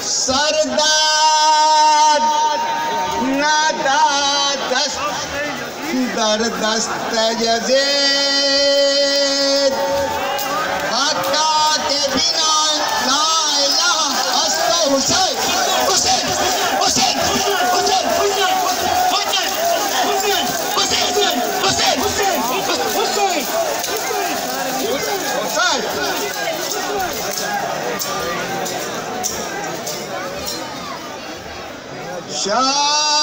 सरदार नादा दस्त दर दस्त यज़ीद आका के बिना ला इलाहा हस्ता हुसैन हुसैन हुसैन हुसैन हुसैन हुसैन हुसैन हुसैन शाह